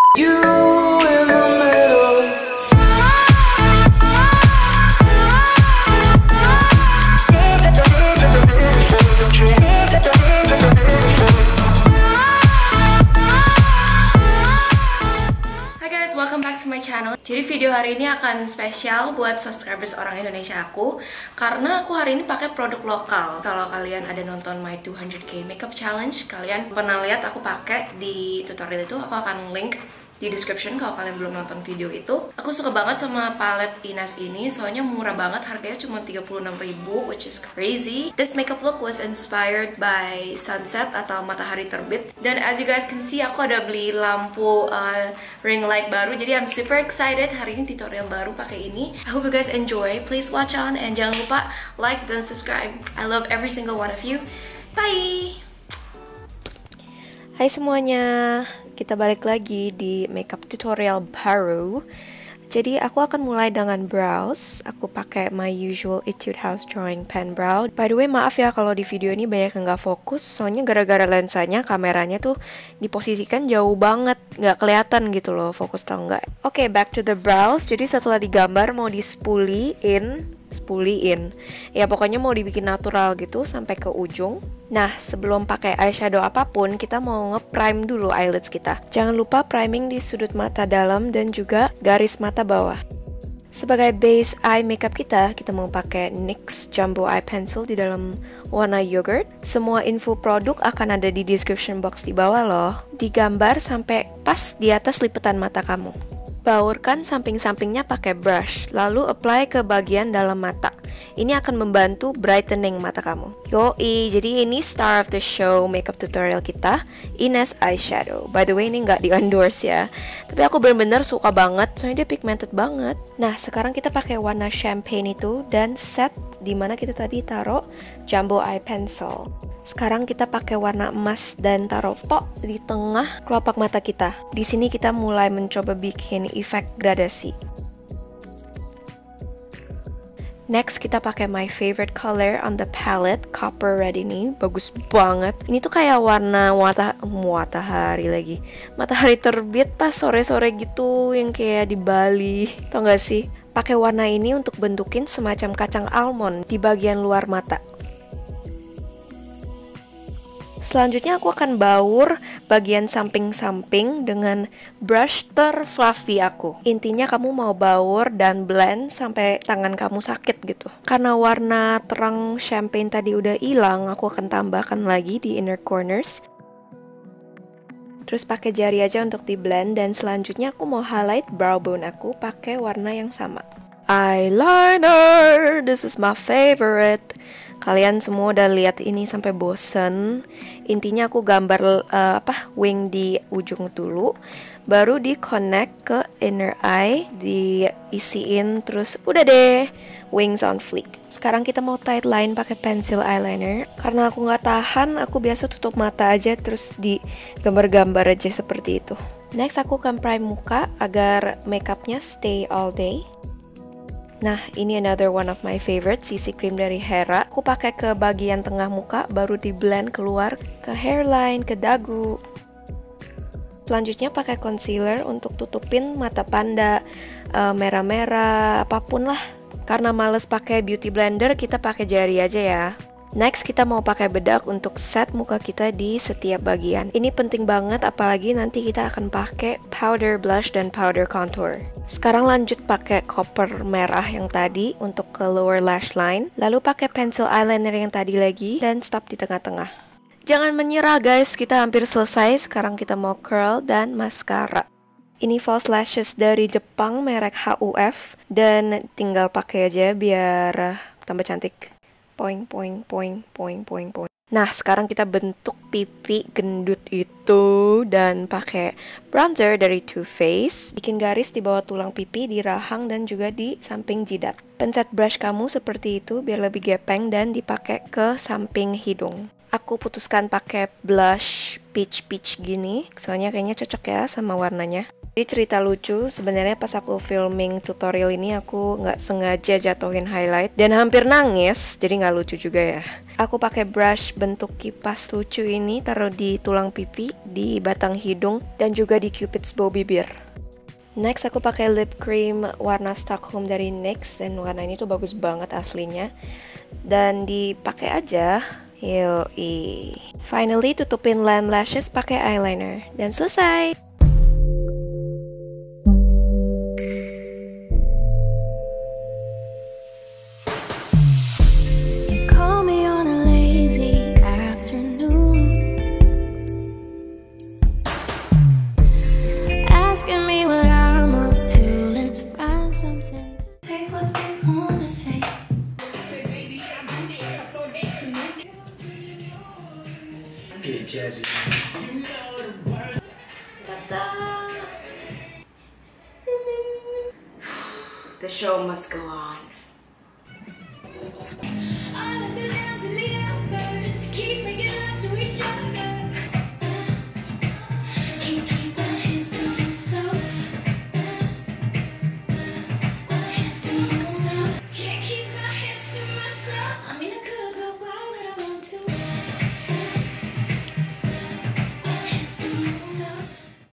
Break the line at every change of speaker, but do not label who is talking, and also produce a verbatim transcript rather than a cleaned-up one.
You in the middle.
Hai guys, welcome back to my channel. Jadi video hari ini akan spesial buat subscribers orang Indonesia aku, karena aku hari ini pakai produk lokal. Kalau kalian ada nonton my two hundred K makeup challenge, kalian pernah lihat aku pakai di tutorial itu. Aku akan link di description kalau kalian belum nonton video itu. Aku suka banget sama palette Ines ini, soalnya murah banget, harganya cuma tiga puluh enam ribu, which is crazy. This makeup look was inspired by sunset atau matahari terbit. Dan as you guys can see, aku ada beli lampu uh, ring light baru, jadi I'm super excited. Hari ini tutorial baru pakai ini. I hope you guys enjoy. Please watch on and jangan lupa like dan subscribe. I love every single one of you. Bye! Hai semuanya, kita balik lagi di makeup tutorial baru. Jadi aku akan mulai dengan brows. Aku pakai my usual Etude House Drawing Pen Brow. By the way, maaf ya kalau di video ini banyak yang nggak fokus, soalnya gara-gara lensanya, kameranya tuh diposisikan jauh banget, nggak kelihatan gitu loh fokus tau nggak. Oke, okay, back to the brows. Jadi setelah digambar mau dispuliin, spuliin, ya pokoknya mau dibikin natural gitu sampai ke ujung. Nah, sebelum pakai eyeshadow apapun, kita mau nge-prime dulu eyelids kita. Jangan lupa priming di sudut mata dalam dan juga garis mata bawah. Sebagai base eye makeup kita, kita mau pakai N Y X Jumbo Eye Pencil di dalam warna yogurt. Semua info produk akan ada di description box di bawah loh. Digambar sampai pas di atas lipatan mata kamu. Baurkan samping-sampingnya pakai brush, lalu apply ke bagian dalam mata. Ini akan membantu brightening mata kamu. Yoi, jadi ini star of the show makeup tutorial kita, Ines Eyeshadow. By the way, ini nggak di-endorse ya, tapi aku bener-bener suka banget, soalnya dia pigmented banget. Nah, sekarang kita pakai warna champagne itu dan set dimana kita tadi taruh Jumbo Eye Pencil. Sekarang kita pakai warna emas dan taruh tok di tengah kelopak mata kita. Di sini kita mulai mencoba bikin efek gradasi. Next, kita pakai my favorite color on the palette, Copper Red ini. Bagus banget. Ini tuh kayak warna mata matahari lagi. Matahari terbit pas sore-sore gitu, yang kayak di Bali. Tau gak sih? Pakai warna ini untuk bentukin semacam kacang almond di bagian luar mata. Selanjutnya aku akan baur bagian samping-samping dengan brush terfluffy aku. Intinya kamu mau baur dan blend sampai tangan kamu sakit gitu. Karena warna terang champagne tadi udah hilang, aku akan tambahkan lagi di inner corners. Terus pakai jari aja untuk di blend, dan selanjutnya aku mau highlight brow bone aku pakai warna yang sama. Eyeliner, this is my favorite. Kalian semua udah lihat ini sampai bosen. Intinya aku gambar uh, apa wing di ujung dulu, baru di connect ke inner eye, diisiin, terus udah deh, wings on fleek. Sekarang kita mau tight line pakai pencil eyeliner. Karena aku nggak tahan, aku biasa tutup mata aja terus di gambar-gambar aja seperti itu. Next, aku akan prime muka agar makeupnya stay all day. Nah, ini another one of my favorite, C C cream dari Hera. Aku pakai ke bagian tengah muka, baru di blend keluar ke hairline, ke dagu. Selanjutnya pakai concealer untuk tutupin mata panda, merah-merah, uh, apapun lah. Karena males pakai beauty blender, kita pakai jari aja ya. Next, kita mau pakai bedak untuk set muka kita di setiap bagian. Ini penting banget, apalagi nanti kita akan pakai powder blush dan powder contour. Sekarang lanjut pakai copper merah yang tadi untuk ke lower lash line. Lalu pakai pencil eyeliner yang tadi lagi dan stop di tengah-tengah. Jangan menyerah guys, kita hampir selesai. Sekarang kita mau curl dan mascara. Ini false lashes dari Jepang merek H U F, dan tinggal pakai aja biar tambah cantik. Poing, poing, poing, poing, poing, poing. Nah, sekarang kita bentuk pipi gendut itu dan pakai bronzer dari Too Faced. Bikin garis di bawah tulang pipi, di rahang, dan juga di samping jidat. Pencet brush kamu seperti itu biar lebih gepeng dan dipakai ke samping hidung. Aku putuskan pakai blush peach-peach gini, soalnya kayaknya cocok ya sama warnanya. Ini cerita lucu, sebenarnya pas aku filming tutorial ini aku nggak sengaja jatuhin highlight dan hampir nangis, jadi nggak lucu juga ya. Aku pakai brush bentuk kipas lucu ini, taruh di tulang pipi, di batang hidung, dan juga di cupid's bow bibir. Next aku pakai lip cream warna Stockholm dari NYX, dan warna ini tuh bagus banget aslinya. Dan dipakai aja. Yoi. Finally tutupin lamb lashes pakai eyeliner dan selesai.
Jazzy.
The show must go on.